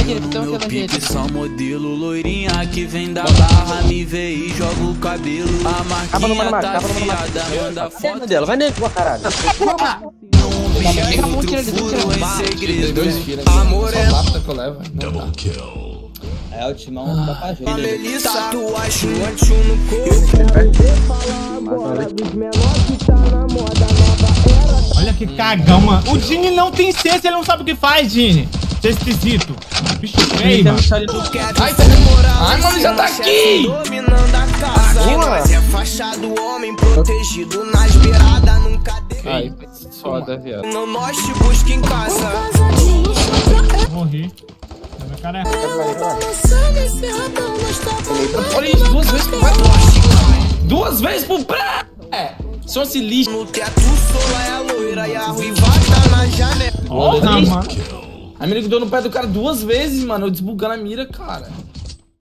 No pique só modelo, loirinha que vem da barra, me vê e joga o cabelo. A marquinha tá afiada, manda foto dela, vai nele, caralho. Em segredo, amor é rápido que eu levo. Double kill. É o timão da página. Tatuagem no corpo. Olha que cagão, mano. O Dini não tem ciência, ele não sabe o que faz, Dini. Você é esquisito. Bicho feio, mano. Ai, mano, já tá aqui. Dominando a casa. Nós é fachado, homem protegido nas beiradas, nunca dei. Ai, foda, viado. Não nós te busca em casa. Morri. Meu cara é... Olha isso, duas vezes pro pé. Duas vezes pro pé. Só se lixa. No teto, sola é a loira e a ruiva tá na janela. Porra, mano. A mira que deu no pé do cara duas vezes, mano. Eu desbugando a mira, cara.